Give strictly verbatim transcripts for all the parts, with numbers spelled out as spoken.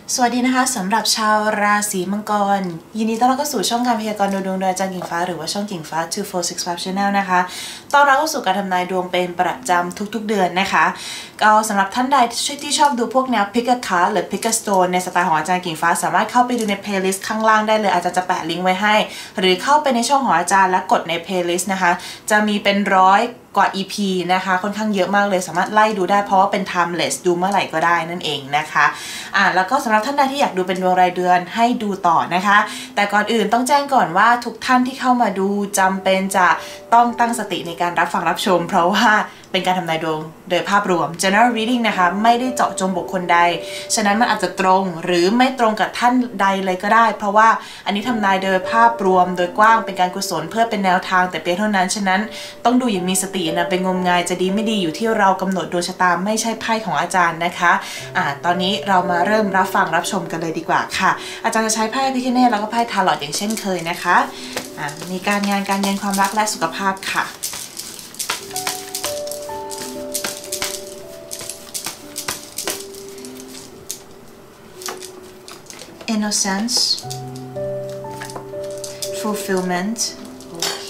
สวัสดีนะคะสำหรับชาวราศีมังกรยินดีต้อนรับเข้าสู่ช่องการพยากรณ์ดวงโดยอาจารย์กิ่งฟ้าหรือว่าช่องกิ่งฟ้าสอง สี่ หก ห้า Channel นะคะต้อนรับเข้าสู่การทำนายดวงเป็นประจำทุกๆเดือนนะคะก็สำหรับท่านใดที่ชอบดูพวกแนว Pick a card หรือ Pick a stone ในสไตล์ของอาจารย์กิ่งฟ้าสามารถเข้าไปดูใน playlist ข้างล่างได้เลยอาจารย์จะแปะลิงก์ไว้ให้หรือเข้าไปในช่องของอาจารย์และกดใน playlist นะคะจะมีเป็นร้อยกว่า อี พี นะคะค่อนข้างเยอะมากเลยสามารถไล่ดูได้เพราะว่าเป็น timeless ดูเมื่อไหร่ก็ได้นั่นเองนะคะอ่าแล้วก็สำหรับท่านใดที่อยากดูเป็นดวงรายเดือนให้ดูต่อนะคะแต่ก่อนอื่นต้องแจ้งก่อนว่าทุกท่านที่เข้ามาดูจำเป็นจะต้องตั้งสติในการรับฟังรับชมเพราะว่าเป็นการทำนายดวงโดยภาพรวม general reading นะคะไม่ได้เจาะจงบุคคลใดฉะนั้นมันอาจจะตรงหรือไม่ตรงกับท่านใดเลยก็ได้เพราะว่าอันนี้ทำนายโดยภาพรวมโดยกว้างเป็นการกุศลเพื่อเป็นแนวทางแต่เพียงเท่านั้นฉะนั้นต้องดูอย่างมีสตินะเป็นงมงายจะดีไม่ดีอยู่ที่เรากำหนดดวงชะตาไม่ใช่ไพ่ของอาจารย์นะคะอ่าตอนนี้เรามาเริ่มรับฟังรับชมกันเลยดีกว่าค่ะอาจารย์จะใช้ไพ่พิฆเนศแล้วก็ไพ่ทาร์ลอตอย่างเช่นเคยนะคะอ่ามีการงานการเงินความรักและสุขภาพค่ะInnocence fulfillment โอเค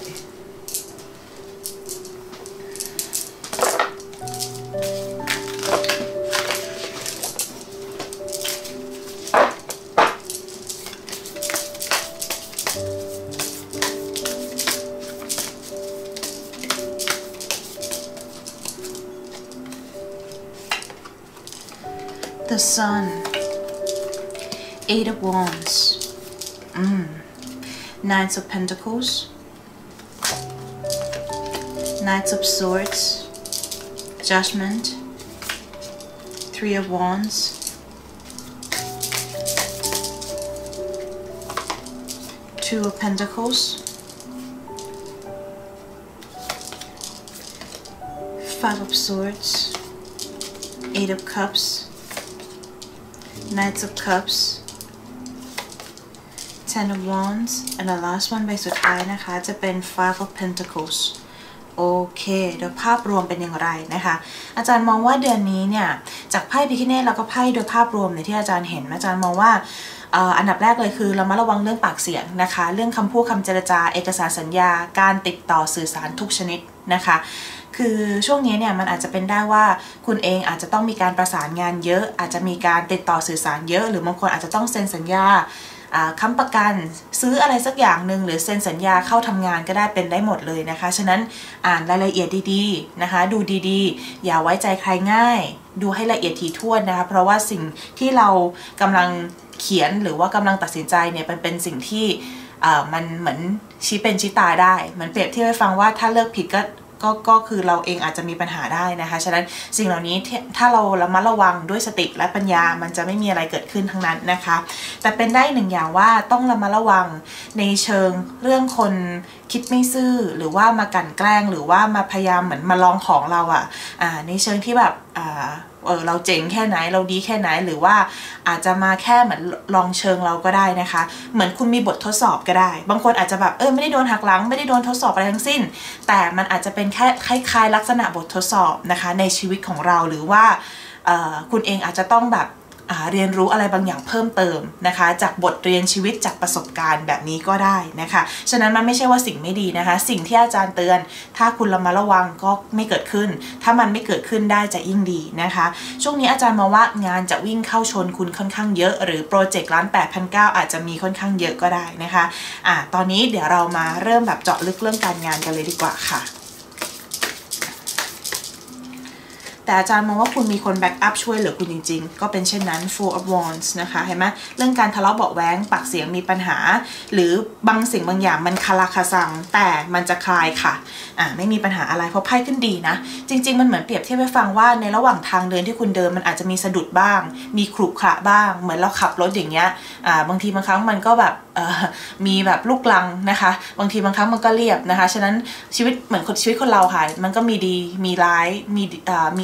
The Sun Eight of Wands mm. Nine of Pentacles Knight of Swords Judgment Three of Wands Two of Pentacles Five of Swords Eight of Cups Knights of Cups Ten of Wands and the last one ใบสุดท้ายนะคะจะเป็น Five of Pentacles โอเคโดยภาพรวมเป็นอย่างไรนะคะอาจารย์มองว่าเดือนนี้เนี่ยจากไพ่พิฆเนศแล้วก็ไพ่โดยภาพรวมเนี่ยที่อาจารย์เห็นอาจารย์มองว่าอันดับแรกเลยคือเรามาระวังเรื่องปากเสียงนะคะเรื่องคำพูดคำเจรจาเอกสารสัญญาการติดต่อสื่อสารทุกชนิดนะคะคือช่วงนี้เนี่ยมันอาจจะเป็นได้ว่าคุณเองอาจจะต้องมีการประสานงานเยอะอาจจะมีการติดต่อสื่อสารเยอะหรือบางคนอาจจะต้องเซ็นสัญญาค้ำประกันซื้ออะไรสักอย่างหนึ่งหรือเซ็นสัญญาเข้าทำงานก็ได้เป็นได้หมดเลยนะคะฉะนั้นอ่านรายละเอียดดีๆนะคะดูดีๆอย่าไว้ใจใครง่ายดูให้ละเอียดถี่ถ้วนนะคะเพราะว่าสิ่งที่เรากำลังเขียนหรือว่ากำลังตัดสินใจเนี่ยมันเป็นสิ่งที่มันเหมือนชี้เป็นชี้ตายได้เหมือนเปรียบเทียบให้ฟังว่าถ้าเลือกผิดก็ก็ก็คือเราเองอาจจะมีปัญหาได้นะคะฉะนั้นสิ่งเหล่านี้ถ้าเราระมัดระวังด้วยสติและปัญญามันจะไม่มีอะไรเกิดขึ้นทั้งนั้นนะคะแต่เป็นได้หนึ่งอย่างว่าต้องระมัดระวังในเชิงเรื่องคนคิดไม่ซื่อหรือว่ามากั่นแกล้งหรือว่ามาพยายามเหมือนมาลองของเราอ่ะอ่าในเชิงที่แบบอ่าเออเราเจ๋งแค่ไหนเราดีแค่ไหนหรือว่าอาจจะมาแค่เหมือนลองเชิงเราก็ได้นะคะเหมือนคุณมีบททดสอบก็ได้บางคนอาจจะแบบเออไม่ได้โดนหักหลังไม่ได้โดนทดสอบอะไรทั้งสิ้นแต่มันอาจจะเป็นแค่คล้ายๆลักษณะบททดสอบนะคะในชีวิตของเราหรือว่าคุณเองอาจจะต้องแบบเรียนรู้อะไรบางอย่างเพิ่มเติมนะคะจากบทเรียนชีวิตจากประสบการณ์แบบนี้ก็ได้นะคะฉะนั้นมันไม่ใช่ว่าสิ่งไม่ดีนะคะสิ่งที่อาจารย์เตือนถ้าคุณระมัดระวังก็ไม่เกิดขึ้นถ้ามันไม่เกิดขึ้นได้จะยิ่งดีนะคะช่วงนี้อาจารย์มองว่างานจะวิ่งเข้าชนคุณค่อนข้างเยอะหรือโปรเจกต์ล้านแปดพันเก้าอาจจะมีค่อนข้างเยอะก็ได้นะคะอ่ะตอนนี้เดี๋ยวเรามาเริ่มแบบเจาะลึกเรื่องการงานกันเลยดีกว่าค่ะแต่อาจารย์มองว่าคุณมีคนแบ็กอัพช่วยเหลือคุณจริงๆก็เป็นเช่นนั้น Four of Wands นะคะเห็นไหมเรื่องการทะเลาะเบาะแว้งปากเสียงมีปัญหาหรือบางสิ่งบางอย่างมันคาราคาซังแต่มันจะคลายค่ะอ่าไม่มีปัญหาอะไรเพราะไพ่ขึ้นดีนะจริงๆมันเหมือนเปรียบเทียบให้ฟังว่าในระหว่างทางเดินที่คุณเดินมันอาจจะมีสะดุดบ้างมีขรุขระบ้างเหมือนเราขับรถอย่างเงี้ยอ่าบางทีบางครั้งมันก็แบบเอ่อมีแบบลูกลังนะคะบางทีบางครั้งมันก็เรียบนะคะฉะนั้นชีวิตเหมือนชีวิตคนเราค่ะมันก็มีดีมีร้ายมีอ่ามี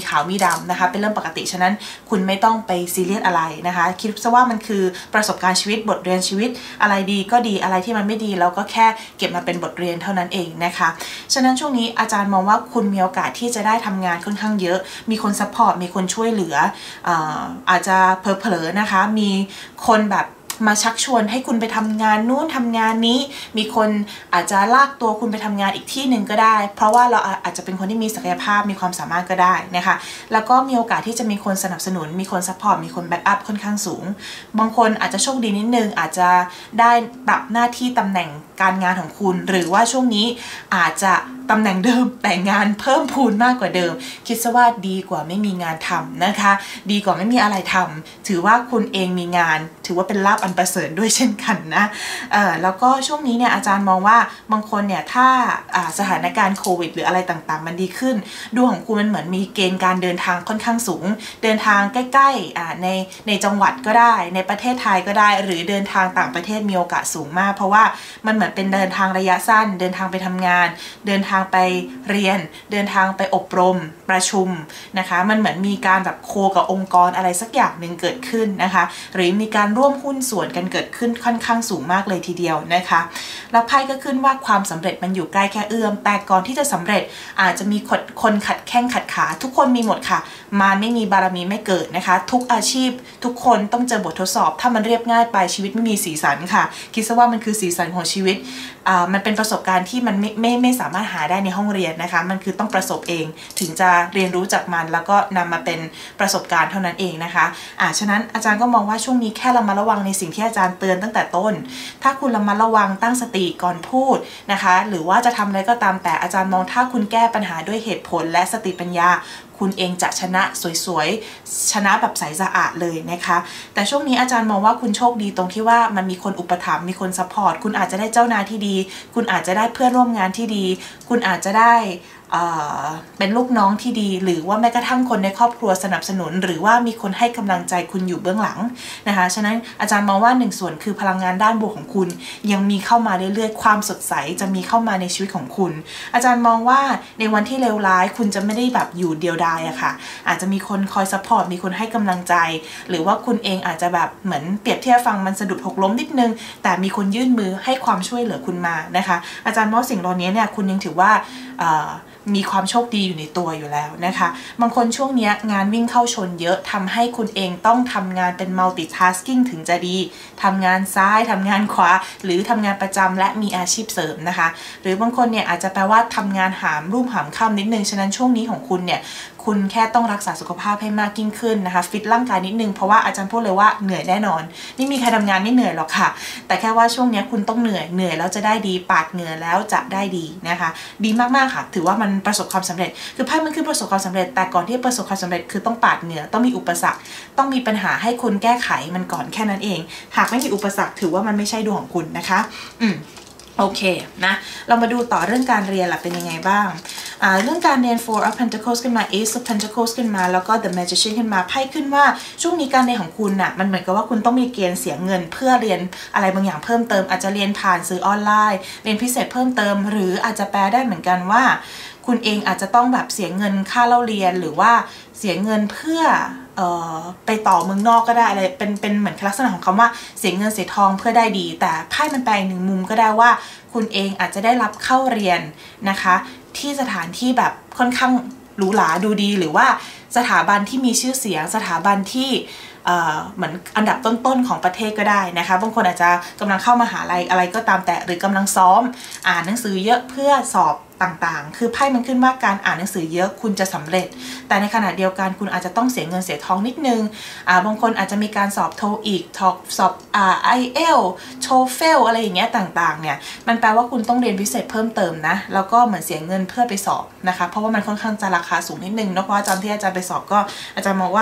ขาวมีดำนะคะเป็นเรื่องปกติฉะนั้นคุณไม่ต้องไปซีเรียสอะไรนะคะคิดซะว่ามันคือประสบการณ์ชีวิตบทเรียนชีวิตอะไรดีก็ดีอะไรที่มันไม่ดีเราก็แค่เก็บมาเป็นบทเรียนเท่านั้นเองนะคะฉะนั้นช่วงนี้อาจารย์มองว่าคุณมีโอกาสที่จะได้ทำงานค่อนข้างเยอะมีคนซัพพอร์ตมีคนช่วยเหลือ อาอาจจะเผลอๆนะคะมีคนแบบมาชักชวนให้คุณไปทำงานนู้นทำงานนี้มีคนอาจจะลากตัวคุณไปทำงานอีกที่หนึ่งก็ได้เพราะว่าเราอาจจะเป็นคนที่มีศักยภาพมีความสามารถก็ได้นะคะแล้วก็มีโอกาสที่จะมีคนสนับสนุนมีคนซัพพอร์ตมีคนแบ็กอัพค่อนข้างสูงบางคนอาจจะโชคดีนิดนึงอาจจะได้ปรับหน้าที่ตำแหน่งการงานของคุณหรือว่าช่วงนี้อาจจะตำแหน่งเดิมแต่งานเพิ่มพูนมากกว่าเดิมคิดซะว่าดีกว่าไม่มีงานทำนะคะดีกว่าไม่มีอะไรทำถือว่าคุณเองมีงานถือว่าเป็นลาภอันประเสริฐด้วยเช่นกันนะเอ่อแล้วก็ช่วงนี้เนี่ยอาจารย์มองว่าบางคนเนี่ยถ้าสถานการณ์โควิดหรืออะไรต่างๆมันดีขึ้นดวงของคุณมันเหมือนมีเกณฑ์การเดินทางค่อนข้างสูงเดินทางใกล้ๆในในจังหวัดก็ได้ในประเทศไทยก็ได้หรือเดินทางต่างประเทศมีโอกาสสูงมากเพราะว่ามันเหมือนเป็นเดินทางระยะสั้นเดินทางไปทำงานเดินทางไปเรียนเดินทางไปอบรมประชุมนะคะมันเหมือนมีการแบบโคกับองค์กรอะไรสักอย่างหนึ่งเกิดขึ้นนะคะหรือมีการร่วมหุ้นส่วนกันเกิดขึ้นค่อนข้างสูงมากเลยทีเดียวนะคะแล้วไพ่ก็ขึ้นว่าความสำเร็จมันอยู่ใกล้แค่เอื้อมแต่ก่อนที่จะสำเร็จอาจจะมีคนคนขัดแข้งขัดขาทุกคนมีหมดค่ะมารไม่มีบารมีไม่เกิดนะคะทุกอาชีพทุกคนต้องเจอบททดสอบถ้ามันเรียบง่ายไปชีวิตไม่มีสีสันค่ะคิดซะว่ามันคือสีสันของชีวิตอ่ามันเป็นประสบการณ์ที่มันไม่ไม่ไม่สามารถหาได้ในห้องเรียนนะคะมันคือต้องประสบเองถึงจะเรียนรู้จากมันแล้วก็นำมาเป็นประสบการณ์เท่านั้นเองนะคะอ่าฉะนั้นอาจารย์ก็มองว่าช่วงนี้แค่เรามาระวังในสิ่งที่อาจารย์เตือนตั้งแต่ต้นถ้าคุณระมัดระวังตั้งสติก่อนพูดนะคะหรือว่าจะทำอะไรก็ตามแต่อาจารย์มองถ้าคุณแก้ปัญหาด้วยเหตุผลและสติปัญญาคุณเองจะชนะสวยๆชนะแบบใสสะอาดเลยนะคะแต่ช่วงนี้อาจารย์มองว่าคุณโชคดีตรงที่ว่ามันมีคนอุปถัมภ์มีคนซัพพอร์ตคุณอาจจะได้เจ้านายที่ดีคุณอาจจะได้เพื่อนร่วมงานที่ดีคุณอาจจะได้เป็นลูกน้องที่ดีหรือว่าแม้กระทั่งคนในครอบครัวสนับสนุนหรือว่ามีคนให้กำลังใจคุณอยู่เบื้องหลังนะคะฉะนั้นอาจารย์มองว่าหนึ่งส่วนคือพลังงานด้านบวกของคุณยังมีเข้ามาเรื่อยๆความสดใสจะมีเข้ามาในชีวิตของคุณอาจารย์มองว่าในวันที่เลวร้ายคุณจะไม่ได้แบบอยู่เดียวดายอะค่ะอาจจะมีคนคอยซัพพอร์ตมีคนให้กำลังใจหรือว่าคุณเองอาจจะแบบเหมือนเปรียบเทียบฟังมันสะดุดหกล้มนิดนึงแต่มีคนยื่นมือให้ความช่วยเหลือคุณมานะคะอาจารย์มองสิ่งเหล่านี้เนี่ยคุณยังถือว่ามีความโชคดีอยู่ในตัวอยู่แล้วนะคะบางคนช่วงนี้งานวิ่งเข้าชนเยอะทำให้คุณเองต้องทำงานเป็น multitasking ถึงจะดีทำงานซ้ายทำงานขวาหรือทำงานประจำและมีอาชีพเสริมนะคะหรือบางคนเนี่ยอาจจะแปลว่าทำงานหามรุ่มหามค่ำนิดนึงฉะนั้นช่วงนี้ของคุณเนี่ยคุณแค่ต้องรักษาสุขภาพให้มากยิ่งขึ้นนะคะฟิตร่างกายนิดนึงเพราะว่าอาจารย์พูดเลยว่าเหนื่อยแน่นอนไม่มีใครทำงานไม่เหนื่อยหรอกค่ะแต่แค่ว่าช่วงนี้คุณต้องเหนื่อยเหนื่อยแล้วจะได้ดีปาดเหงื่อแล้วจะได้ดีนะคะดีมากๆค่ะถือว่ามันประสบความสำเร็จคือไพ่มันคือประสบความสำเร็จแต่ก่อนที่ประสบความสำเร็จคือต้องปาดเหงื่อต้องมีอุปสรรคต้องมีปัญหาให้คุณแก้ไขมันก่อนแค่นั้นเองหากไม่มีอุปสรรคถือว่ามันไม่ใช่ดวงของคุณนะคะอืมโอเคนะเรามาดูต่อเรื่องการเรียนล่ะเป็นยังไงบ้างเรื่องการเรียน four of pentacles ขึ้นมา ace of pentacles ขึ้นมาแล้วก็ the magician ขึ้นมาไพ่ขึ้นว่าช่วงนี้การเรียนของคุณน่ะมันเหมือนกับว่าคุณต้องมีเกณฑ์เสียเงินเพื่อเรียนอะไรบางอย่างเพิ่มเติมอาจจะเรียนผ่านสื่อออนไลน์เรียนพิเศษเพิ่มเติมหรืออาจจะแปลได้เหมือนกันว่าคุณเองอาจจะต้องแบบเสียเงินค่าเล่าเรียนหรือว่าเสียเงินเพื่อเอ่อไปต่อเมืองนอกก็ได้อะไรเป็นเป็นเหมือนลักษณะของคำว่าเสียเงินเสียทองเพื่อได้ดีแต่ไพ่มันแปลอีกหนึ่งมุมก็ได้ว่าคุณเองอาจจะได้รับเข้าเรียนนะคะที่สถานที่แบบค่อนข้างหรูหราดูดีหรือว่าสถาบันที่มีชื่อเสียงสถาบันที่เหมือนอันดับต้นๆของประเทศก็ได้นะคะบางคนอาจจะกำลังเข้ามหาลัยอะไรก็ตามแต่หรือกำลังซ้อมอ่านหนังสือเยอะเพื่อสอบต่างๆคือไพ่มันขึ้นว่าการอ่านหนังสือเยอะคุณจะสำเร็จแต่ในขณะเดียวกันคุณอาจจะต้องเสียเงินเสียทองนิดนึงอ่าบางคนอาจจะมีการสอบโทอีกสอบสอบอ่า ไอ เอล โทเฟลอะไรอย่างเงี้ยต่างๆเนี่ยมันแปลว่าคุณต้องเรียนพิเศษเพิ่มเติมนะแล้วก็เหมือนเสียเงินเพื่อไปสอบนะคะเพราะว่ามันค่อนข้างจะราคาสูงนิดนึงนะเพราะอาจารย์ที่อาจารย์ไปสอบก็อาจารย์มองว่า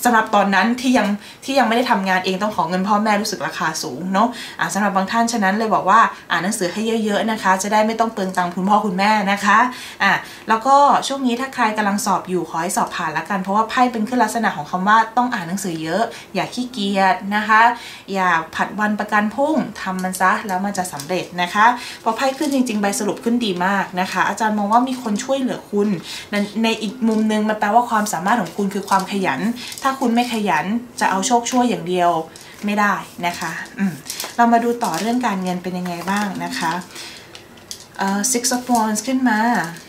สำหรับตอนนั้นที่ยังที่ยังไม่ได้ทำงานเองต้องขอเงินพ่อแม่รู้สึกราคาสูงเนาะอ่าสำหรับบางท่านฉะนั้นเลยบอกว่าอ่านหนังสือให้เยอะๆนะคะจะได้ไม่ต้องเปลืองตังค์คุณพ่อคุณแม่นะคะอ่าแล้วก็ช่วงนี้ถ้าใครกำลังสอบอยู่ขอให้สอบผ่านละกันเพราะว่าไพ่เป็นขึ้นลักษณะของคำว่าต้องอ่านหนังสือเยอะอย่าขี้เกียจนะคะอย่าผัดวันประกันพรุ่งทำมันซะแล้วมันจะสำเร็จนะคะพอไพ่ขึ้นจริงๆใบสรุปขึ้นดีมากนะคะอาจารย์มองว่ามีคนช่วยเหลือคุณในในอีกมุมนึงมันแปลว่าความสามารถของคุณคือความขยันถ้าคุณไม่ขยันจะเอาโชคช่วยอย่างเดียวไม่ได้นะคะอืมเรามาดูต่อเรื่องการเงินเป็นยังไงบ้างนะคะเอ่อ six of wands ขึ้นมา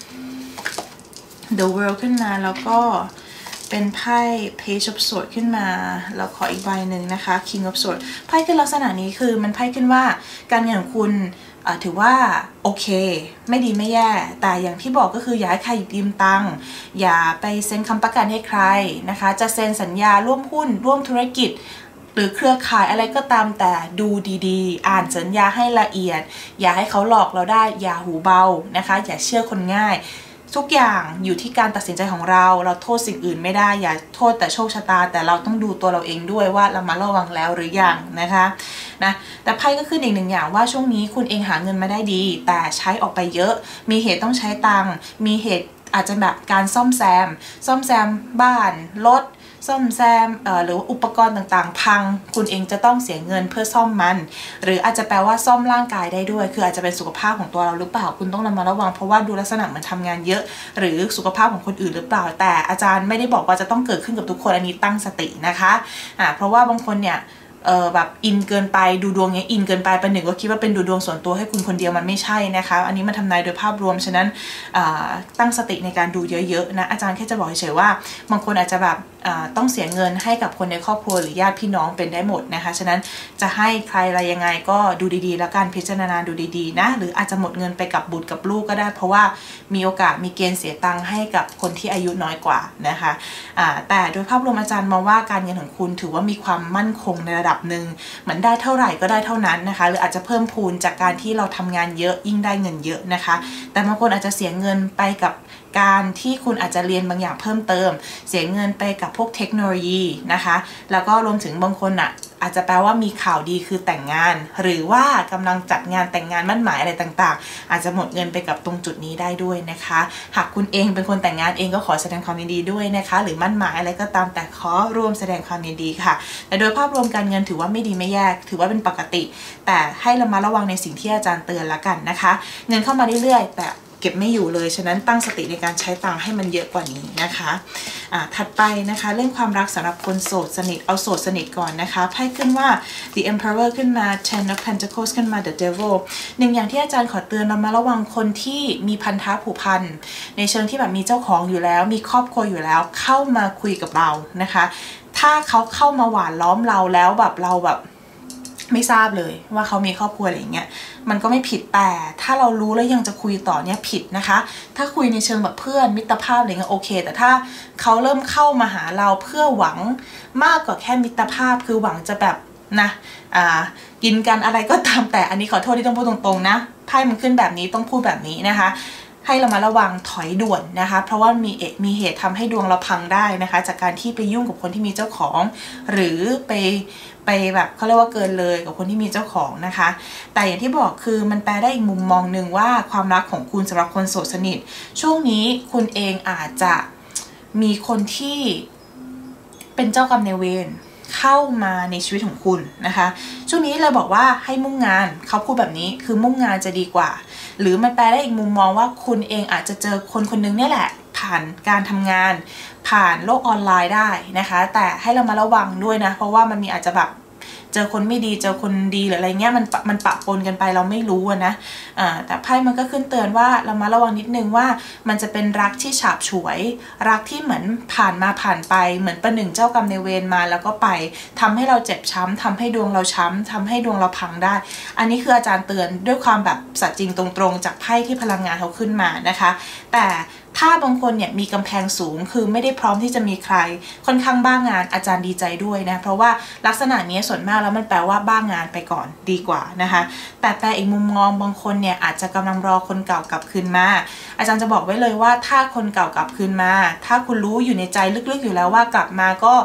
the world ขึ้นมาแล้วก็เป็นไพ่ page of swords ขึ้นมาแล้วขออีกใบหนึ่งนะคะ king of swords ไพ่ขึ้นลักษณะนี้คือมันไพ่ขึ้นว่าการเงินของคุณถือว่าโอเคไม่ดีไม่แย่แต่อย่างที่บอกก็คืออย่าให้ใครยืมตังค์อย่าไปเซ็นคำประกันให้ใครนะคะจะเซ็นสัญญาร่วมหุ้นร่วมธุรกิจหรือเครือข่ายอะไรก็ตามแต่ดูดีๆอ่านสัญญาให้ละเอียดอย่าให้เขาหลอกเราได้อย่าหูเบานะคะอย่าเชื่อคนง่ายทุกอย่างอยู่ที่การตัดสินใจของเราเราโทษสิ่งอื่นไม่ได้อย่าโทษแต่โชคชะตาแต่เราต้องดูตัวเราเองด้วยว่าเรามาระวังแล้วหรือยังนะคะนะแต่ไพ่ก็ขึ้นอีกหนึ่งอย่างว่าช่วงนี้คุณเองหาเงินมาได้ดีแต่ใช้ออกไปเยอะมีเหตุต้องใช้ตังค์มีเหตุอาจจะแบบการซ่อมแซมซ่อมแซมบ้านรถซ่อมแซมหรืออุปกรณ์ต่างๆพังคุณเองจะต้องเสียเงินเพื่อซ่อมมันหรืออาจจะแปลว่าซ่อมร่างกายได้ด้วยคืออาจจะเป็นสุขภาพของตัวเราหรือเปล่าคุณต้องระมัดระวังเพราะว่าดูลักษณะเหมือนทำงานเยอะหรือสุขภาพของคนอื่นหรือเปล่าแต่อาจารย์ไม่ได้บอกว่าจะต้องเกิดขึ้นกับทุกคนอันนี้ตั้งสตินะคะอ่าเพราะว่าบางคนเนี่ยเออแบบอินเกินไปดูดวงเนี้ยอินเกินไปเป็นหนึ่งก็คิดว่าเป็นดูดวงส่วนตัวให้คุณคนเดียวมันไม่ใช่นะคะอันนี้มันทำนายโดยภาพรวมฉะนั้นตั้งสติในการดูเยอะๆนะอาจารย์แค่จะบอกเฉยๆว่าบางคนอาจจะแบบต้องเสียเงินให้กับคนในครอบครัวหรือญาติพี่น้องเป็นได้หมดนะคะฉะนั้นจะให้ใครอะไรยังไงก็ดูดีๆแล้วกันพิจารณาดูดีๆนะหรืออาจจะหมดเงินไปกับบุตรกับลูกก็ได้เพราะว่ามีโอกาสมีเกณฑ์เสียตังค์ให้กับคนที่อายุน้อยกว่านะคะแต่โดยภาพรวมอาจารย์มองว่าการเงินของคุณถือว่ามีความมั่นคงในระดับหนึ่งเหมือนได้เท่าไหร่ก็ได้เท่านั้นนะคะหรืออาจจะเพิ่มพูนจากการที่เราทำงานเยอะยิ่งได้เงินเยอะนะคะแต่บางคนอาจจะเสียเงินไปกับการที่คุณอาจจะเรียนบางอย่างเพิ่มเติมเสียเงินไปกับพวกเทคโนโลยีนะคะแล้วก็รวมถึงบางคนอ่ะอาจจะแปลว่ามีข่าวดีคือแต่งงานหรือว่ากำลังจัดงานแต่งงานมั่นหมายอะไรต่างๆอาจจะหมดเงินไปกับตรงจุดนี้ได้ด้วยนะคะหากคุณเองเป็นคนแต่งงานเองก็ขอแสดงความยินดีด้วยนะคะหรือมั่นหมายอะไรก็ตามแต่ขอร่วมแสดงความยินดีค่ะแต่โดยภาพรวมการเงินถือว่าไม่ดีไม่แย่ถือว่าเป็นปกติแต่ให้ระมัดระวังในสิ่งที่อาจารย์เตือนละกันนะคะเงินเข้ามาเรื่อยๆแต่เก็บไม่อยู่เลยฉะนั้นตั้งสติในการใช้ตังค์ให้มันเยอะกว่านี้นะคะอ่าถัดไปนะคะเรื่องความรักสำหรับคนโสดสนิทเอาโสดสนิทก่อนนะคะไพ่ขึ้นว่า the emperor ขึ้นมา ten of pentacles ขึ้นมา the devil หนึ่งอย่างที่อาจารย์ขอเตือนเรามาระวังคนที่มีพันธะผูกพันในเชิงที่แบบมีเจ้าของอยู่แล้วมีครอบครัวอยู่แล้วเข้ามาคุยกับเรานะคะถ้าเขาเข้ามาหวานล้อมเราแล้วแบบเราแบบไม่ทราบเลยว่าเขามีครอบครัวอะไรอย่างเงี้ยมันก็ไม่ผิดแต่ถ้าเรารู้แล้วยังจะคุยต่อเนี่ยผิดนะคะถ้าคุยในเชิงแบบเพื่อนมิตรภาพอะไรเงี้ยโอเคแต่ถ้าเขาเริ่มเข้ามาหาเราเพื่อหวังมากกว่าแค่มิตรภาพคือหวังจะแบบนะอ่ากินกันอะไรก็ตามแต่อันนี้ขอโทษที่ต้องพูดตรงๆนะไพ่มันขึ้นแบบนี้ต้องพูดแบบนี้นะคะให้เรามาระวังถอยด่วนนะคะเพราะว่ามีเอมีเหตุทำให้ดวงเราพังได้นะคะจากการที่ไปยุ่งกับคนที่มีเจ้าของหรือไปไปแบบเขาเรียกว่าเกินเลยกับคนที่มีเจ้าของนะคะแต่อย่างที่บอกคือมันแปลได้อีกมุมมองหนึ่งว่าความรักของคุณสำหรับคนโสดสนิทช่วงนี้คุณเองอาจจะมีคนที่เป็นเจ้ากรรมนายเวรเข้ามาในชีวิตของคุณนะคะช่วงนี้เลยบอกว่าให้มุ่งงานเขาพูดแบบนี้คือมุ่งงานจะดีกว่าหรือมันแปลได้อีกมุมมองว่าคุณเองอาจจะเจอคนคนนึงเนี่ยแหละผ่านการทำงานผ่านโลกออนไลน์ได้นะคะแต่ให้เรามาระวังด้วยนะเพราะว่ามันมีอาจจะแบบเจอคนไม่ดีเจอคนดีหรืออะไรเงี้ยมันมันปะปนกันไปเราไม่รู้นะอ่าแต่ไพ่มันก็ขึ้นเตือนว่าเรามาระวังนิดนึงว่ามันจะเป็นรักที่ฉาบฉวยรักที่เหมือนผ่านมาผ่านไปเหมือนประหนึ่งเจ้ากรรมนายเวรมาแล้วก็ไปทำให้เราเจ็บช้ำทำให้ดวงเราช้ำทำให้ดวงเราพังได้อันนี้คืออาจารย์เตือนด้วยความแบบสัจจริงตรงๆจากไพ่ที่พลังงานเขาขึ้นมานะคะแต่ถ้าบางคนเนี่ยมีกำแพงสูงคือไม่ได้พร้อมที่จะมีใครค่อนข้างบ้างงานอาจารย์ดีใจด้วยนะเพราะว่าลักษณะนี้ส่วนมากแล้วมันแปลว่าบ้างงานไปก่อนดีกว่านะคะแต่แปลอีกมุมมองบางคนเนี่ยอาจจะกำลังรอคนเก่ากลับคืนมาอาจารย์จะบอกไว้เลยว่าถ้าคนเก่ากลับคืนมาถ้าคุณรู้อยู่ในใจลึกๆอยู่แล้วว่ากลับมาก็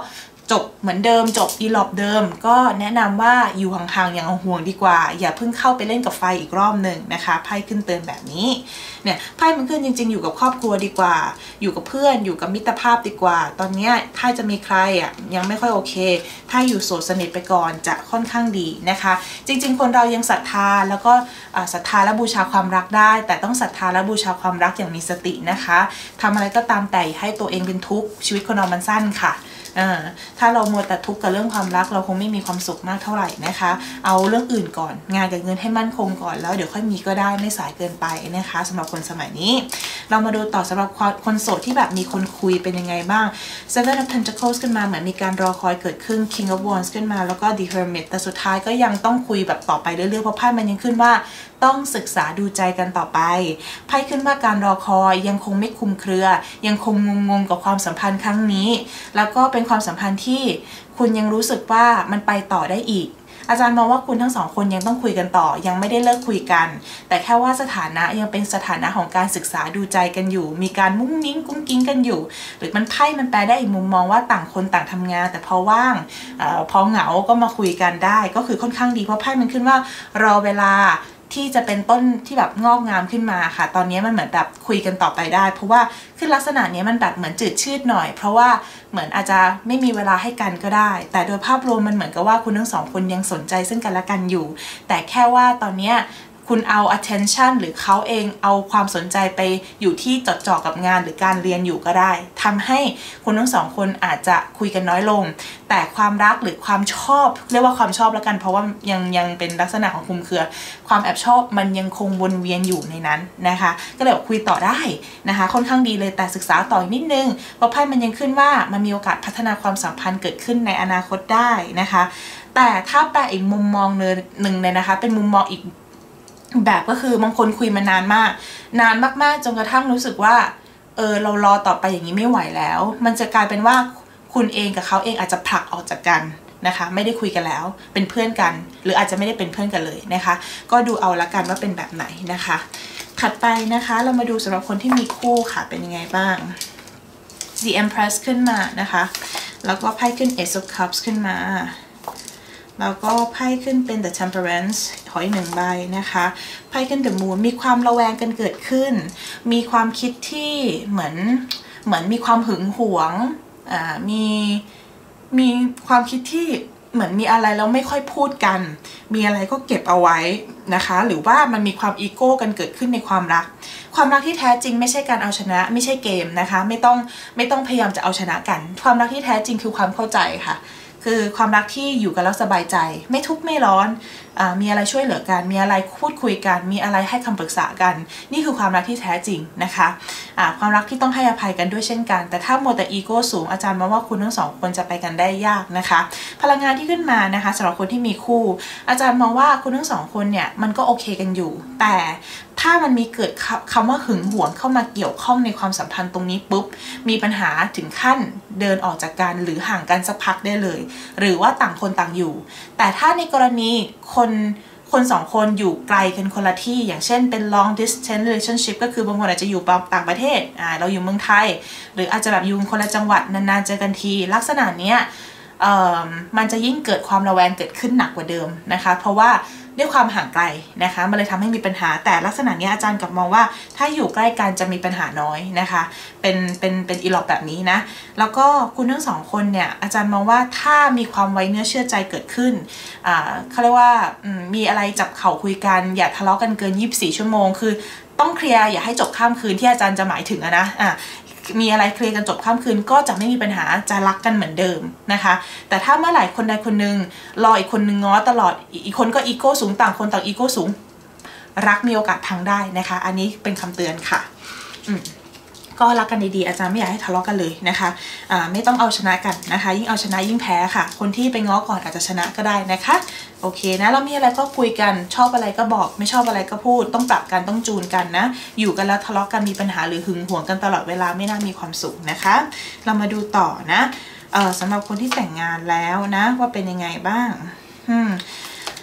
จบเหมือนเดิมจบอีหลอบเดิมก็แนะนำว่าอยู่ห่างๆอย่างห่วงดีกว่าอย่าเพิ่งเข้าไปเล่นกับไฟอีกรอบหนึ่งนะคะไพ่ขึ้นเตือนแบบนี้เนี่ยไพ่มันขึ้นจริงๆอยู่กับครอบครัวดีกว่าอยู่กับเพื่อนอยู่กับมิตรภาพดีกว่าตอนนี้ถ้าจะมีใครอ่ะยังไม่ค่อยโอเคถ้าอยู่โสดสนิทไปก่อนจะค่อนข้างดีนะคะจริงๆคนเรายังศรัทธาแล้วก็ศรัทธาและบูชาความรักได้แต่ต้องศรัทธาและบูชาความรักอย่างมีสตินะคะทำอะไรก็ตามแต่ให้ตัวเองเป็นทุกข์ชีวิตคนเรามันสั้นค่ะถ้าเรามัวแต่ทุกข์กับเรื่องความรักเราคงไม่มีความสุขมากเท่าไหร่นะคะเอาเรื่องอื่นก่อนงานกับเงินให้มั่นคงก่อนแล้วเดี๋ยวค่อยมีก็ได้ไม่สายเกินไปนะคะสำหรับคนสมัยนี้เรามาดูต่อสำหรับคนโสดที่แบบมีคนคุยเป็นยังไงบ้าง Seven of Pentacles ขึ้นมาเหมือนมีการรอคอยเกิดขึ้น King of Wands ขึ้นมาแล้วก็ The Hermit แต่สุดท้ายก็ยังต้องคุยแบบต่อไปเรื่อยๆเพราะไพ่มันยังขึ้นว่าต้องศึกษาดูใจกันต่อไปไพ่ขึ้นว่าการรอคอยยังคงไม่คลุมเครือยังคงงงๆกับความสัมพันธ์ครั้งนี้แล้วก็เป็นความสัมพันธ์ที่คุณยังรู้สึกว่ามันไปต่อได้อีกอาจารย์มองว่าคุณทั้งสองคนยังต้องคุยกันต่อยังไม่ได้เลิกคุยกันแต่แค่ว่าสถานะยังเป็นสถานะของการศึกษาดูใจกันอยู่มีการมุ้งมิ้งกุ้งกิ้งกันอยู่หรือมันไพ่มันแปลได้อีกมุมมองว่าต่างคนต่างทำงานแต่พอว่างอพอเหงาก็มาคุยกันได้ก็คือค่อนข้างดีเพราะไพ่มันขึ้นว่ารอเวลาที่จะเป็นต้นที่แบบงอกงามขึ้นมาค่ะตอนนี้มันเหมือนแบบคุยกันต่อไปได้เพราะว่าขึ้นลักษณะนี้มันแบบเหมือนจืดชืดหน่อยเพราะว่าเหมือนอาจจะไม่มีเวลาให้กันก็ได้แต่โดยภาพรวมมันเหมือนกับว่าคุณทั้งสองคนยังสนใจซึ่งกันและกันอยู่แต่แค่ว่าตอนนี้คุณเอา attention หรือเขาเองเอาความสนใจไปอยู่ที่จดจ่อกับงานหรือการเรียนอยู่ก็ได้ทำให้คุณทั้งสองคนอาจจะคุยกันน้อยลงแต่ความรักหรือความชอบเรียกว่าความชอบแล้วกันเพราะว่ายังยังเป็นลักษณะของคลุมเครือความแอบชอบมันยังคงวนเวียนอยู่ในนั้นนะคะก็เลยคุยต่อได้นะคะค่อนข้างดีเลยแต่ศึกษาต่ออีกนิดนึงเพราะไพ่มันยังขึ้นว่ามันมีโอกาสพัฒนาความสัมพันธ์เกิดขึ้นในอนาคตได้นะคะแต่ถ้าแปลอีกมุมมองหนึ่งเลยนะคะเป็นมุมมองอีกแบบก็คือบางคนคุยมานานมากนานมากๆจนกระทั่งรู้สึกว่าเออเรารอต่อไปอย่างนี้ไม่ไหวแล้วมันจะกลายเป็นว่าคุณเองกับเขาเองอาจจะผลักออกจากกันนะคะไม่ได้คุยกันแล้วเป็นเพื่อนกันหรืออาจจะไม่ได้เป็นเพื่อนกันเลยนะคะก็ดูเอาละกันว่าเป็นแบบไหนนะคะถัดไปนะคะเรามาดูสำหรับคนที่มีคู่ค่ะเป็นยังไงบ้าง The Empress ขึ้นมานะคะแล้วก็ไพ่ขึ้น Ace of Cups ขึ้นมาแล้วก็ไพ่ขึ้นเป็น The Temperance ขออีกหนึ่งใบนะคะไพ่ขึ้น The Moon มีความระแวงกันเกิดขึ้นมีความคิดที่เหมือนเหมือนมีความหึงหวงอ่ามีมีความคิดที่เหมือนมีอะไรแล้วไม่ค่อยพูดกันมีอะไรก็เก็บเอาไว้นะคะหรือว่ามันมีความอีโก้กันเกิดขึ้นในความรักความรักที่แท้จริงไม่ใช่การเอาชนะไม่ใช่เกมนะคะไม่ต้องไม่ต้องพยายามจะเอาชนะกันความรักที่แท้จริงคือความเข้าใจค่ะคือความรักที่อยู่กันแล้วสบายใจไม่ทุกข์ไม่ร้อนอ่ามีอะไรช่วยเหลือกันมีอะไรพูดคุยกันมีอะไรให้คำปรึกษากันนี่คือความรักที่แท้จริงนะคะอ่าความรักที่ต้องให้อภัยกันด้วยเช่นกันแต่ถ้าโมแต่อีโก้สูงอาจารย์มองว่าคุณทั้งสองคนจะไปกันได้ยากนะคะพลังงานที่ขึ้นมานะคะสำหรับคนที่มีคู่อาจารย์มองว่าคุณทั้งสองคนเนี่ยมันก็โอเคกันอยู่แต่ถ้ามันมีเกิดคำว่าหึงหวงเข้ามาเกี่ยวข้องในความสัมพันธ์ตรงนี้ปุ๊บมีปัญหาถึงขั้นเดินออกจากกันหรือห่างกันสักพักได้เลยหรือว่าต่างคนต่างอยู่แต่ถ้าในกรณีคนคนสองคนอยู่ไกลกันคนละที่อย่างเช่นเป็น long distance relationship ก็คือบางคนอาจจะอยู่ต่างประเทศอ่าเราอยู่เมืองไทยหรืออาจจะแบบอยู่คนละจังหวัดนานๆเจอกันทีลักษณะเนี้ยเอ่อมันจะยิ่งเกิดความระแวงเกิดขึ้นหนักกว่าเดิมนะคะเพราะว่าด้วยความห่างไกลนะคะมันเลยทำให้มีปัญหาแต่ลักษณะนี้อาจารย์กลับมองว่าถ้าอยู่ใกล้กันจะมีปัญหาน้อยนะคะเป็นเป็นเป็นอีหลอกแบบนี้นะแล้วก็คุณทั้งสองคนเนี่ยอาจารย์มองว่าถ้ามีความไว้เนื้อเชื่อใจเกิดขึ้นอ่าเขาเรียกว่ามีอะไรจับเข่าคุยกันอย่าทะเลาะกันเกินยี่สิบสี่ชั่วโมงคือต้องเคลียร์อย่าให้จบข้ามคืนที่อาจารย์จะหมายถึงนะอ่ะมีอะไรเคลียร์กันจบข้ามคืนก็จะไม่มีปัญหาจะรักกันเหมือนเดิมนะคะแต่ถ้าเมื่อไหร่คนใดคนหนึ่งรออีกคนนึงง้อตลอดอีกคนก็อีโก้สูงต่างคนต่างอีโก้สูงรักมีโอกาสพังได้นะคะอันนี้เป็นคำเตือนค่ะอืมก็รักกันดีๆอาจารย์ไม่อยากให้ทะเลาะกันเลยนะคะอ่าไม่ต้องเอาชนะกันนะคะยิ่งเอาชนะยิ่งแพ้ค่ะคนที่ไปง้อก่อนอาจจะชนะก็ได้นะคะโอเคนะเรามีอะไรก็คุยกันชอบอะไรก็บอกไม่ชอบอะไรก็พูดต้องปรับกันต้องจูนกันนะอยู่กันแล้วทะเลาะกันมีปัญหาหรือหึงหวงกันตลอดเวลาไม่น่ามีความสุขนะคะเรามาดูต่อนะเออสำหรับคนที่แต่งงานแล้วนะว่าเป็นยังไงบ้างอืม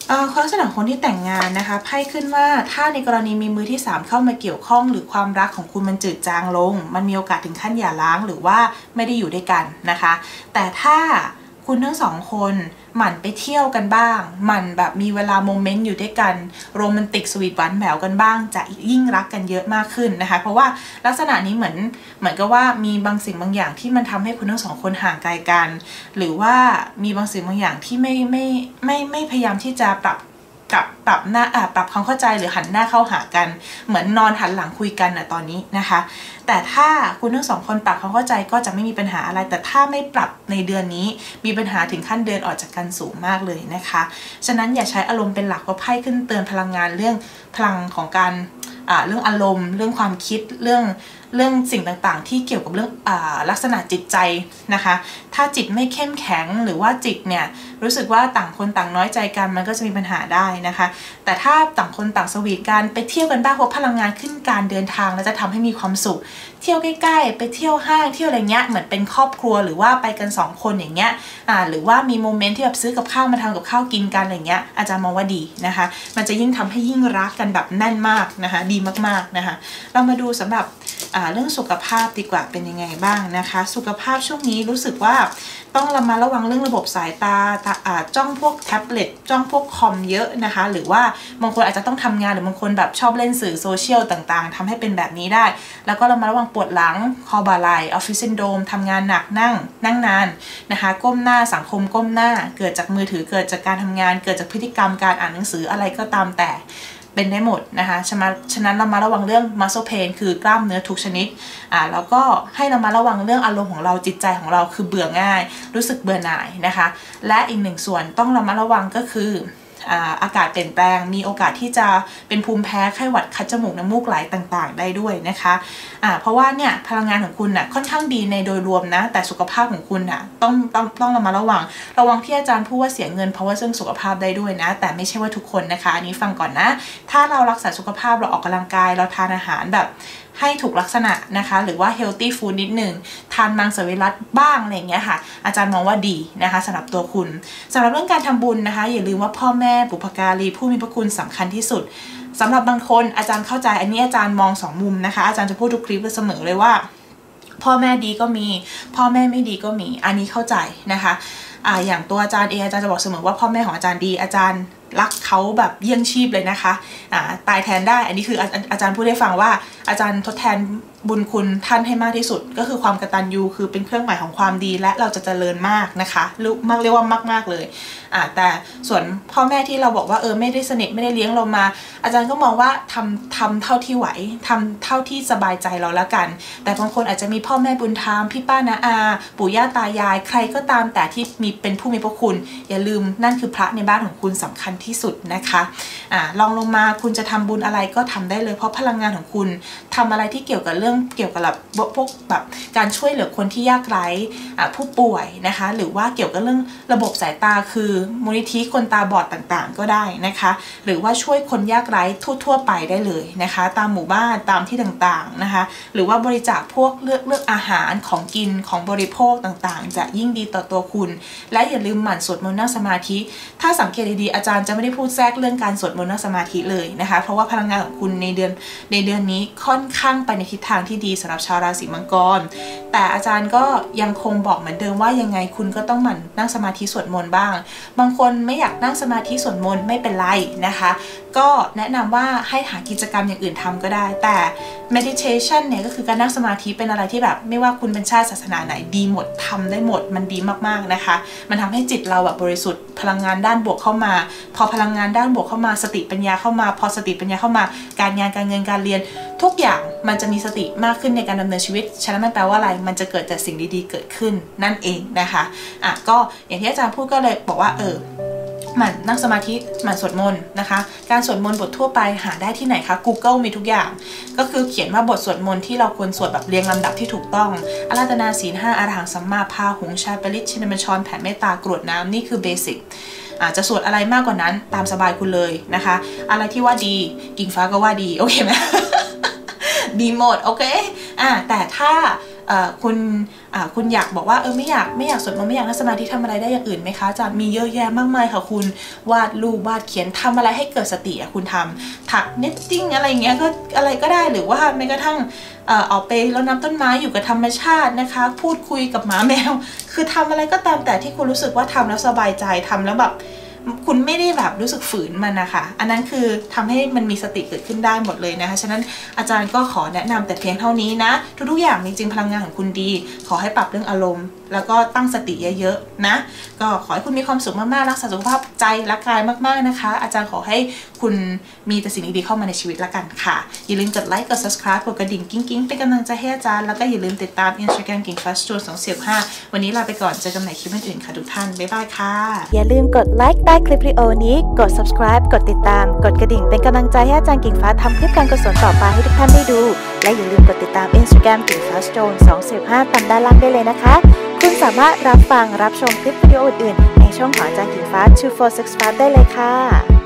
ลักษณะคนที่แต่งงานนะคะไพ่ขึ้นว่าถ้าในกรณีมีมือที่สามเข้ามาเกี่ยวข้องหรือความรักของคุณมันจืดจางลงมันมีโอกาสถึงขั้นหย่าร้างหรือว่าไม่ได้อยู่ด้วยกันนะคะแต่ถ้าคุณทั้งสองคนหมั่นไปเที่ยวกันบ้างหมั่นแบบมีเวลาโมเมนต์อยู่ด้วยกันโรแมนติกสวีทหวานแหววกันบ้างจะยิ่งรักกันเยอะมากขึ้นนะคะเพราะว่าลักษณะนี้เหมือนเหมือนกับว่ามีบางสิ่งบางอย่างที่มันทำให้คุณทั้งสองคนห่างไกลกันหรือว่ามีบางสิ่งบางอย่างที่ไม่ไม่ไม่ไม่พยายามที่จะปรับปรับปรับหน้าปรับความเข้าใจหรือหันหน้าเข้าหากันเหมือนนอนหันหลังคุยกันนะตอนนี้นะคะแต่ถ้าคุณทั้งสองคนปรับความเข้าใจก็จะไม่มีปัญหาอะไรแต่ถ้าไม่ปรับในเดือนนี้มีปัญหาถึงขั้นเดินออกจากกันสูงมากเลยนะคะฉะนั้นอย่าใช้อารมณ์เป็นหลักเพราะไพ่ขึ้นเตือนพลังงานเรื่องพลังของการเรื่องอารมณ์เรื่องความคิดเรื่องเรื่องสิ่งต่างๆที่เกี่ยวกับเรื่องอลักษณะจิตใจนะคะถ้าจิตไม่เข้มแข็งหรือว่าจิตเนี่ยรู้สึกว่าต่างคนต่างน้อยใจกันมันก็จะมีปัญหาได้นะคะแต่ถ้าต่างคนต่างสวีทกันไปเที่ยวกันบ้างเพราะพลังงานขึ้นการเดินทางแล้วจะทำให้มีความสุขเที่ยวใกล้ๆไปเที่ยวห้างเที่ยวอะไรเงี้ยเหมือนเป็นครอบครัวหรือว่าไปกันสองคนอย่างเงี้ยอ่าหรือว่ามีโมเมนต์ที่แบบซื้อกับข้าวมาทำกับข้าวกินกันอะไรเงี้ยอาจารย์มองว่าดีนะคะมันจะยิ่งทำให้ยิ่งรักกันแบบแน่นมากนะคะดีมากๆนะคะเรามาดูสำหรับเรื่องสุขภาพดีกว่าเป็นยังไงบ้างนะคะสุขภาพช่วงนี้รู้สึกว่าต้องระมัดระวังเรื่องระบบสายตาจ้องพวกแท็บเล็ตจ้องพวกคอมเยอะนะคะหรือว่าบางคนอาจจะต้องทำงานหรือบางคนแบบชอบเล่นสื่อโซเชียลต่างๆทำให้เป็นแบบนี้ได้แล้วก็ระมัดระวังปวดหลังคอบ่าไหล่ออฟฟิศซินโดรมทำงานหนักนั่งนั่งนานนะคะก้มหน้าสังคมก้มหน้าเกิดจากมือถือเกิดจากการทำงานเกิดจากพฤติกรรมการอ่านหนังสืออะไรก็ตามแต่เป็นได้หมดนะคะฉะนั้นฉะนั้นเรามาระวังเรื่อง muscle pain คือกล้ามเนื้อทุกชนิดอ่าแล้วก็ให้เรามาระวังเรื่องอารมณ์ของเราจิตใจของเราคือเบื่อง่ายรู้สึกเบื่อหน่ายนะคะและอีกหนึ่งส่วนต้องเรามาระวังก็คืออากาศเปลี่ยนแปลงมีโอกาสที่จะเป็นภูมิแพ้ไข้หวัดคัดจมูกน้ำมูกไหลต่างๆได้ด้วยนะคะะเพราะว่าเนี่ยพลังงานของคุณน่ะค่อนข้างดีในโดยรวมนะแต่สุขภาพของคุณน่ะต้องต้องต้องเรามาระวังระวังที่อาจารย์พูดว่าเสียเงินเพราะว่าเรื่องสุขภาพได้ด้วยนะแต่ไม่ใช่ว่าทุกคนนะคะอันนี้ฟังก่อนนะถ้าเรารักษาสุขภาพเราออกกำลังกายเราทานอาหารแบบให้ถูกลักษณะนะคะหรือว่า healthy food นิดหนึ่งทานมังสวิรัติบ้างอะไรอย่างเงี้ยค่ะอาจารย์มองว่าดีนะคะสำหรับตัวคุณสำหรับเรื่องการทำบุญนะคะอย่าลืมว่าพ่อแม่บุพการีผู้มีพระคุณสำคัญที่สุดสำหรับบางคนอาจารย์เข้าใจอันนี้อาจารย์มองสองมุมนะคะอาจารย์จะพูดทุกคลิปเสมอเลยว่าพ่อแม่ดีก็มีพ่อแม่ไม่ดีก็มีอันนี้เข้าใจนะคะอ่าอย่างตัวอาจารย์เองอาจารย์จะบอกเสมอว่าพ่อแม่ของอาจารย์ดีอาจารย์รักเขาแบบเยี่ยงชีพเลยนะคะอ่าตายแทนได้อันนี้คืออาอาจารย์พูดให้ฟังว่าอาจารย์ทดแทนบุญคุณท่านให้มากที่สุดก็คือความกตัญญูคือเป็นเครื่องหมายของความดีและเราจะเจริญมากนะคะรู้มากเรียกว่ามากมากเลยอ่าแต่ส่วนพ่อแม่ที่เราบอกว่าเออไม่ได้สนิทไม่ได้เลี้ยงเรามาอาจารย์ก็มองว่าทำทำเท่าที่ไหวทำเท่าที่สบายใจเราแล้วกันแต่บางคนอาจจะมีพ่อแม่บุญธรรมพี่ป้าน้าอาปู่ย่าตายายใครก็ตามแต่ที่มีเป็นผู้มีพระคุณอย่าลืมนั่นคือพระในบ้านของคุณสำคัญที่สุดนะคะอ่าลองลงมาคุณจะทำบุญอะไรก็ทำได้เลยเพราะพลังงานของคุณทำอะไรที่เกี่ยวกับเรื่องเกี่ยวกับแบบพวกแบบการช่วยเหลือคนที่ยากไร้ผู้ป่วยนะคะหรือว่าเกี่ยวกับเรื่องระบบสายตาคือมูลนิธิคนตาบอดต่างๆก็ได้นะคะหรือว่าช่วยคนยากไร้ทั่วๆไปได้เลยนะคะตามหมู่บ้านตามที่ต่างๆนะคะหรือว่าบริจาคพวกเลือกเลือกอาหารของกินของบริโภคต่างๆจะยิ่งดีต่อตัวคุณและอย่าลืมหมั่นสวดมนต์นั่งสมาธิถ้าสังเกตดีๆอาจารย์จะไม่ได้พูดแทรกเรื่องการสวดมนต์นั่งสมาธิเลยนะคะเพราะว่าพลังงานของคุณในเดือนในเดือนนี้ค่อนข้างไปในทิศทางที่ดีสำหรับชาวราศีมังกรแต่อาจารย์ก็ยังคงบอกเหมือนเดิมว่ายังไงคุณก็ต้องหมั่นนั่งสมาธิสวดมนต์บ้างบางคนไม่อยากนั่งสมาธิสวดมนต์ไม่เป็นไรนะคะก็แนะนำว่าให้หากิจกรรมอย่างอื่นทำก็ได้แต่ meditation เนี่ยก็คือการนั่งสมาธิเป็นอะไรที่แบบไม่ว่าคุณเป็นชาติศาสนาไหนดีหมดทำได้หมดมันดีมากๆนะคะมันทำให้จิตเราแบบบริสุทธิ์พลังงานด้านบวกเข้ามาพอพลังงานด้านบวกเข้ามาสติปัญญาเข้ามาพอสติปัญญาเข้ามาการงานการเงินการเรียนทุกอย่างมันจะมีสติมากขึ้นในการดำเนินชีวิตฉะนั้นมันแปลว่าอะไรมันจะเกิดแต่สิ่งดีๆเกิดขึ้นนั่นเองนะคะอ่ะก็อย่างที่อาจารย์พูดก็เลยบอกว่าเออหมั่นนั่งสมาธิหมั่นสวดมนต์นะคะการสวดมนต์บททั่วไปหาได้ที่ไหนคะ Google มีทุกอย่างก็คือเขียนว่าบทสวดมนต์ที่เราควรสวดแบบเรียงลำดับที่ถูกต้องอาราธนาศีลห้าอรหังสัมมาพาหุงชาปริตชินบัญชรแผ่เมตตากรวดน้ำนี่คือเบสิกอาจจะสวดอะไรมากกว่านั้นตามสบายคุณเลยนะคะอะไรที่ว่าดีกิ่งฟ้าก็ว่าดีโอเคไหม ดีหมดโอเคอ่าแต่ถ้าคุณคุณอยากบอกว่าเออไม่อยากไม่อยากสวดมนต์ไม่อยากนั่งสมาธิทำอะไรได้อย่างอื่นไหมคะอาจารย์มีเยอะแยะมากมายค่ะคุณวาดรูปวาดเขียนทำอะไรให้เกิดสติอะคุณทำถักเนตติ้งอะไรเงี้ยก็อะไรก็ได้หรือว่าแม้กระทั่งเอ่อออกไปแล้วน้ำต้นไม้อยู่กับธรรมชาตินะคะพูดคุยกับหมาแมวคือทำอะไรก็ตามแต่ที่คุณรู้สึกว่าทำแล้วสบายใจทำแล้วแบบคุณไม่ได้แบบรู้สึกฝืนมันนะคะอันนั้นคือทำให้มันมีสติเกิดขึ้นได้หมดเลยนะคะฉะนั้นอาจารย์ก็ขอแนะนำแต่เพียงเท่านี้นะทุกๆอย่างจริงๆพลังงานของคุณดีขอให้ปรับเรื่องอารมณ์แล้วก็ตั้งสติเยอะๆนะก็ขอให้คุณมีความสุขมากๆรักษาสุขภาพใจและกายมากๆนะคะอาจารย์ขอให้คุณมีแต่สิ่งดีๆเข้ามาในชีวิตละกันค่ะอย่าลืมกดไลค์กด subscribe กดกระดิ่งกิ๊งๆเป็นกำลังใจให้อาจารย์แล้วก็อย่าลืมติดตาม Instagram กิ่งฟ้าสตูดิโอสองสี่ห้าวันนี้ลาไปก่อนเจอกันใหม่คลิปอื่นๆค่ะทุกท่านบ๊ายบายค่ะอย่าลืมกดไลค์ใต้คลิปวิดีโอนี้กด subscribe กดติดตามกดกระดิ่งเป็นกำลังใจให้อาจารย์กิ่งฟ้าทำคลิปการกุศลต่อไปให้ทุกท่านได้ดูและอย่าลืมกดติดตาม Instagram กิ่งฟ้าสตูดิโอสองสี่ห้าตามด้านล่างได้เลยนะคะคุณสามารถรับฟังรับชมคลิปวิดีโออื่นๆในช่องของอาจารย์กิ่งฟ้าสองสี่หกห้าได้เลยค่ะ